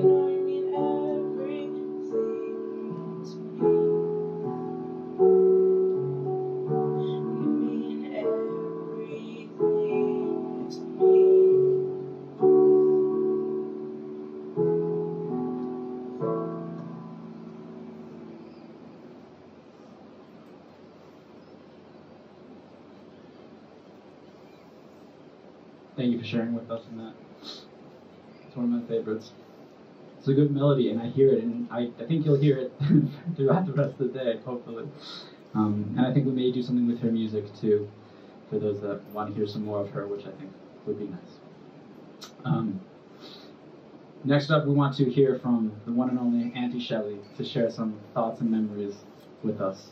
know you mean everything to me. You mean everything to me.
Thank you for sharing with us in that. It's one of my favorites. It's a good melody, and I hear it, and I, I think you'll hear it throughout the rest of the day, hopefully. Um, and I think we may do something with her music, too, for those that want to hear some more of her, which I think would be nice. Um, next up, we want to hear from the one and only Auntie Shelley to share some thoughts and memories with us.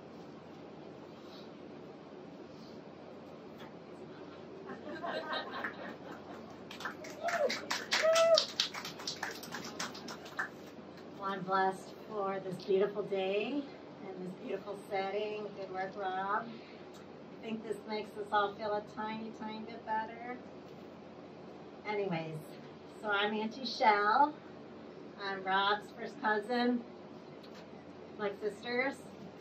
Well, I'm blessed for this beautiful day and this beautiful setting. Good work, Rob. I think this makes us all feel a tiny, tiny bit better. Anyways, so I'm Auntie Shell. I'm Rob's first cousin, like sisters.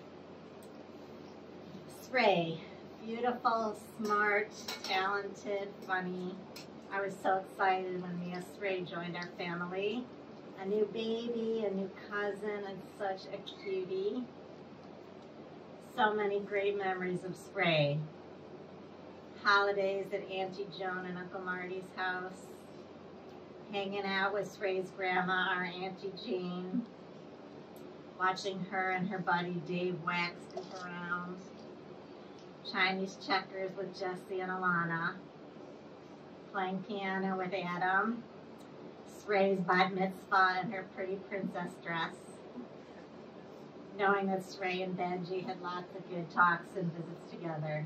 Sray, beautiful, smart, talented, funny. I was so excited when Mia Sray joined our family. A new baby, a new cousin, and such a cutie. So many great memories of Spray. Holidays at Auntie Joan and Uncle Marty's house. Hanging out with Spray's grandma, our Auntie Jean. Watching her and her buddy Dave Wax goof around. Chinese checkers with Jessie and Alana. Playing piano with Adam. Spray's bat mitzvah and her pretty princess dress. Knowing that Spray and Benji had lots of good talks and visits together.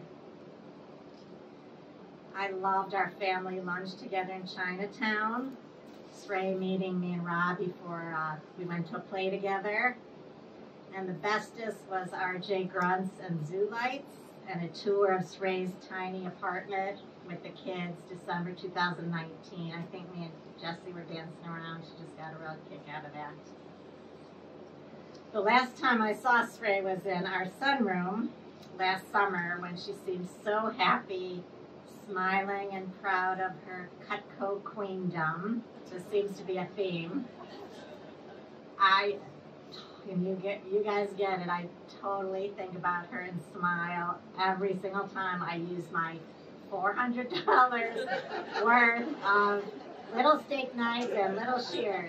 I loved our family lunch together in Chinatown. Spray meeting me and Rob before uh, we went to a play together. And the bestest was R J Grunts and Zoo Lights and a tour of Spray's tiny apartment with the kids, December two thousand nineteen. I think me and Jessie were dancing around. She just got a real kick out of that. The last time I saw Spray was in our sunroom last summer when she seemed so happy, smiling and proud of her Cutco queendom. This seems to be a theme. I, and you get, you guys get it, I totally think about her and smile every single time I use my four hundred dollars worth of little steak knives and little shears.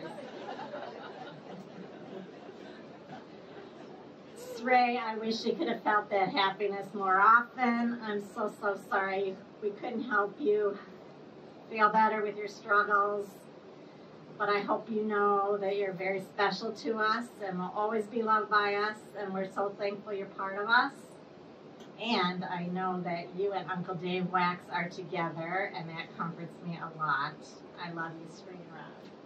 Ray, I wish she could have felt that happiness more often. I'm so, so sorry we couldn't help you feel better with your struggles. But I hope you know that you're very special to us and will always be loved by us. And we're so thankful you're part of us. And I know that you and Uncle Dave Wax are together, and that comforts me a lot. I love you, Spring Rob.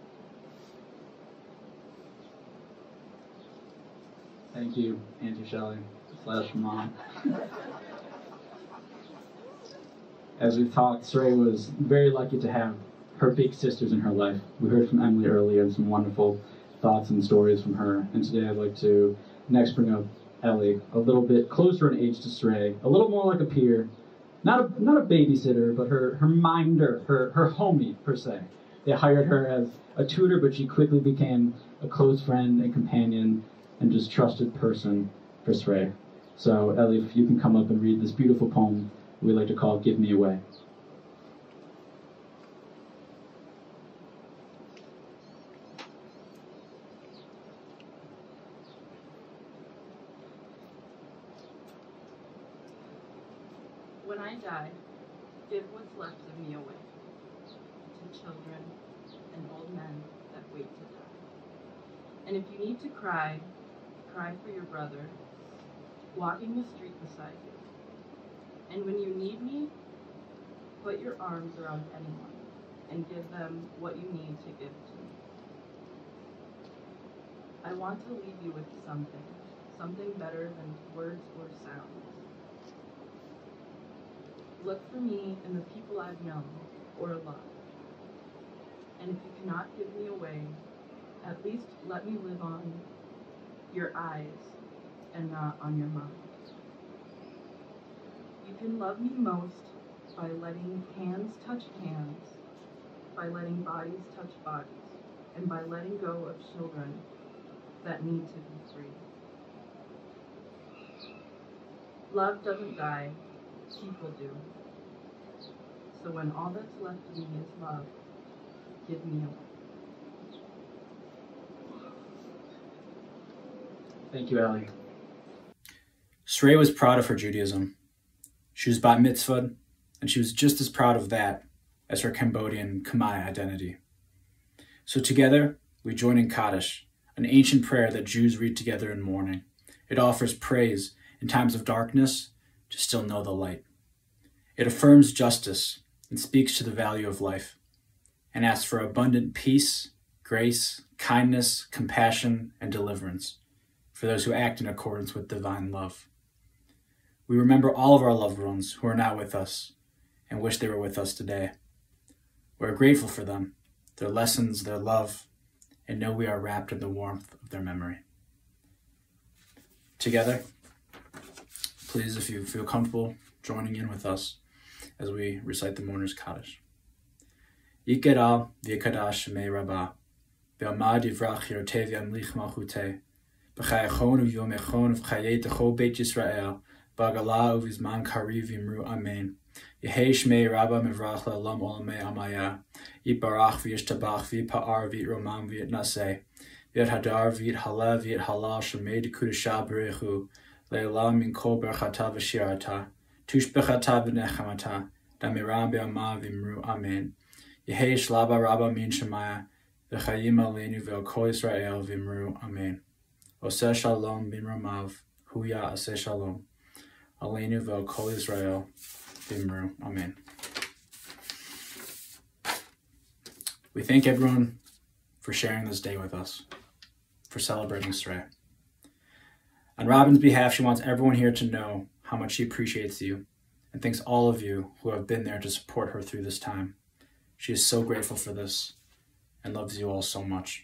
Thank you, Auntie Shelley slash Mom. As we've talked, Sray was very lucky to have her big sisters in her life. We heard from Emily earlier and some wonderful thoughts and stories from her. And today I'd like to next bring up Ellie, a little bit closer in age to Sray, a little more like a peer. Not a not a babysitter, but her, her minder, her, her homie, per se. They hired her as a tutor, but she quickly became a close friend and companion and just trusted person for Sray. So, Ellie, if you can come up and read this beautiful poem we like to call Give Me Away.
When I die, give what's left of me away to children and old men that wait to die. And if you need to cry, cry for your brother, walking the street beside you. And when you need me, put your arms around anyone and give them what you need to give to me. I want to leave you with something, something better than words or sounds. Look for me in the people I've known or loved. And if you cannot give me away, at least let me live on your eyes and not on your mind. You can love me most by letting hands touch hands, by letting bodies touch bodies, and by letting go of children that need to be free. Love doesn't die, people do. So when all that's left of me is love, give me away.
Thank you, Ellie. Srey was proud of her Judaism. She was bat mitzvahed, and she was just as proud of that as her Cambodian Khmer identity. So together, we join in Kaddish, an ancient prayer that Jews read together in mourning. It offers praise in times of darkness to still know the light. It affirms justice and speaks to the value of life, and asks for abundant peace, grace, kindness, compassion, and deliverance for those who act in accordance with divine love. We remember all of our loved ones who are not with us and wish they were with us today. We're grateful for them, their lessons, their love, and know we are wrapped in the warmth of their memory. Together, please, if you feel comfortable, joining in with us as we recite the Mourner's Kaddish. Yikera v'yikadash shemei Rabbah, v'amad yivrach yotev yamlich malchuteh, b'chayachon u'yomechon v'chayei techo Beit Yisrael, b'agala u'vizman kariv yimru amen. Yehei shmei Rabbah mivrach la'olam olamei amaya, yitbarach v'yishtabach v'yitpa'ar v'yitromam v'yitnaseh, v'yithadar v'yithaleh v'yithalal shemei dekudashah b'rechu, le'olam min kol berchata v'shirata, tushbechata v'nechamata, damiram be'amah v'imru amen. Yehei shlaba rabba min shemaya, v'chayim aleinu ve'al kol Yisrael v'imru amen. Oseh shalom bin ramav, huya aseh shalom, aleinu ve'al kol Yisrael v'imru amen. We thank everyone for sharing this day with us, for celebrating Srey. On Robin's behalf, she wants everyone here to know how much she appreciates you and thanks all of you who have been there to support her through this time. She is so grateful for this and loves you all so much.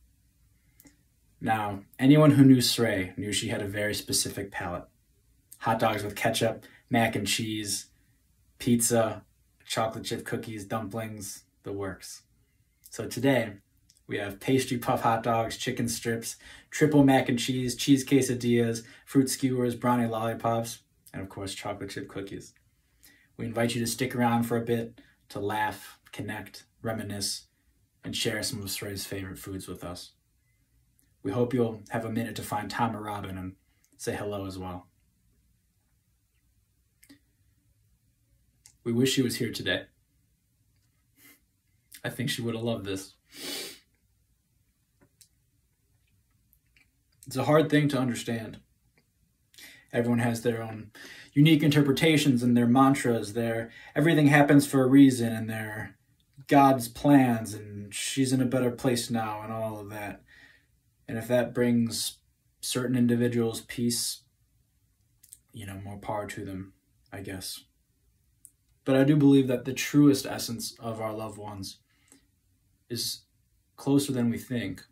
Now, anyone who knew Srey knew she had a very specific palate. Hot dogs with ketchup, mac and cheese, pizza, chocolate chip cookies, dumplings, the works. So today, we have pastry puff hot dogs, chicken strips, triple mac and cheese, cheese quesadillas, fruit skewers, brownie lollipops, and of course, chocolate chip cookies. We invite you to stick around for a bit to laugh, connect, reminisce, and share some of Srey's favorite foods with us. We hope you'll have a minute to find Tom or Robin and say hello as well. We wish she was here today. I think she would have loved this. It's a hard thing to understand. Everyone has their own unique interpretations and their mantras. Their everything happens for a reason, and their God's plans, and she's in a better place now, and all of that. And if that brings certain individuals peace, you know, more power to them, I guess. But I do believe that the truest essence of our loved ones is closer than we think.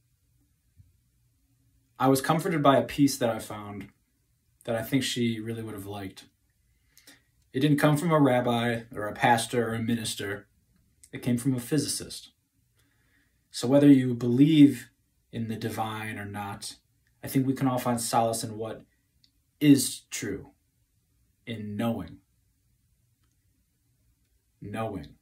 I was comforted by a piece that I found that I think she really would have liked. It didn't come from a rabbi or a pastor or a minister. It came from a physicist. So whether you believe in the divine or not, I think we can all find solace in what is true, in knowing. Knowing.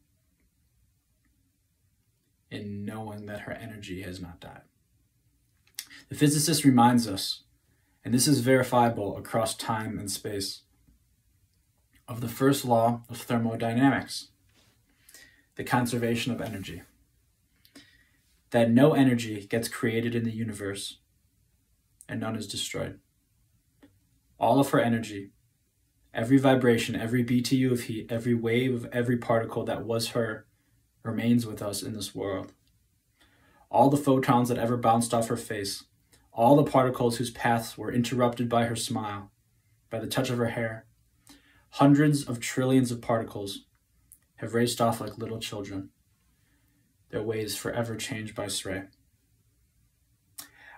In knowing that her energy has not died. The physicist reminds us, and this is verifiable across time and space, of the first law of thermodynamics, the conservation of energy. That no energy gets created in the universe and none is destroyed. All of her energy, every vibration, every B T U of heat, every wave of every particle that was her remains with us in this world. All the photons that ever bounced off her face, all the particles whose paths were interrupted by her smile, by the touch of her hair, hundreds of trillions of particles have raced off like little children, their ways forever changed by Srey.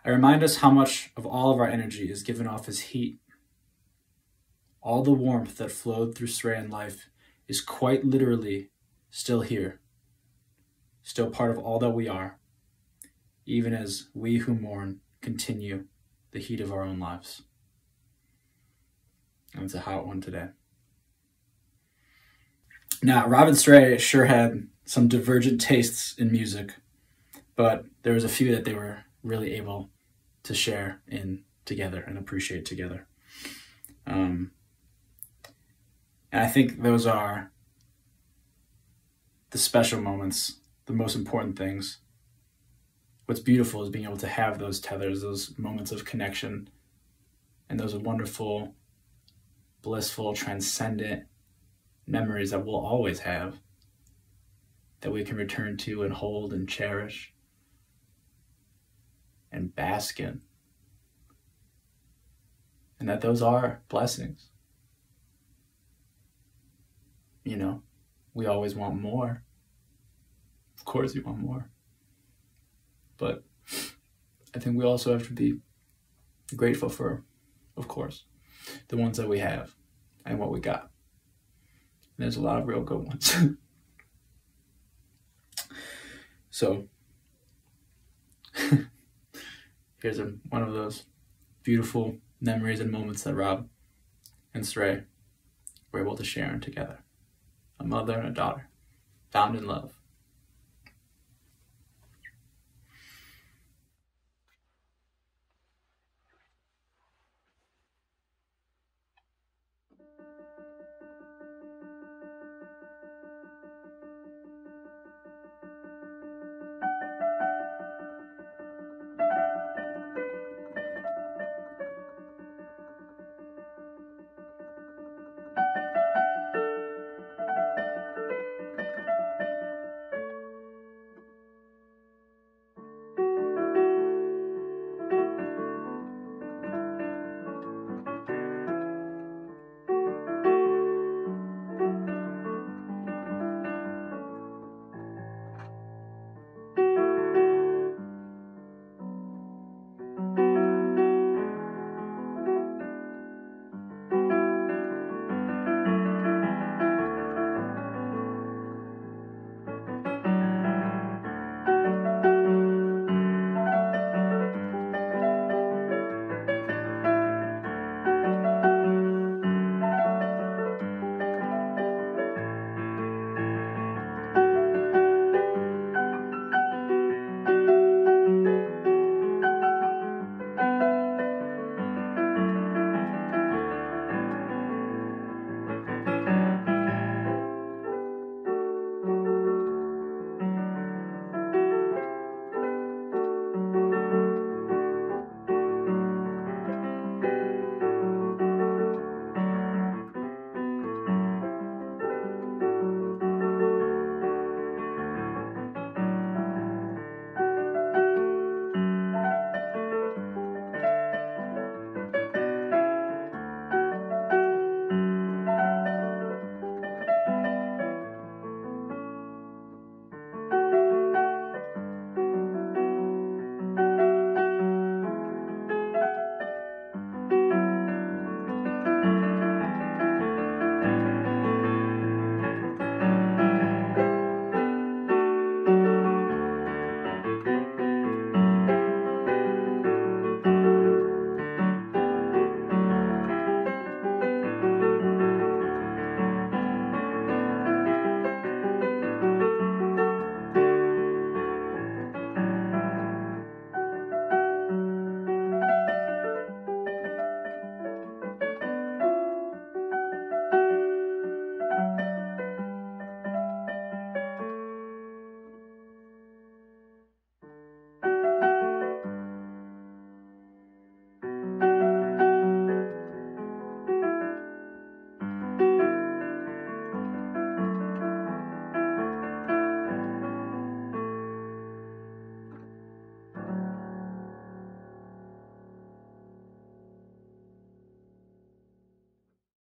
I remind us how much of all of our energy is given off as heat. All the warmth that flowed through Sarayan life is quite literally still here, still part of all that we are, even as we who mourn continue the heat of our own lives. And it's a hot one today. Now, Robin Stray sure had some divergent tastes in music, but there was a few that they were really able to share in together and appreciate together. Um, and I think those are the special moments, the most important things. What's beautiful is being able to have those tethers, those moments of connection, and those wonderful, blissful, transcendent memories that we'll always have, that we can return to and hold and cherish and bask in. And that those are blessings. You know, we always want more. Of course we want more. But I think we also have to be grateful for, of course, the ones that we have and what we got. And there's a lot of real good ones. So, here's a, one of those beautiful memories and moments that Rob and Stray were able to share together. A mother and a daughter, found in love.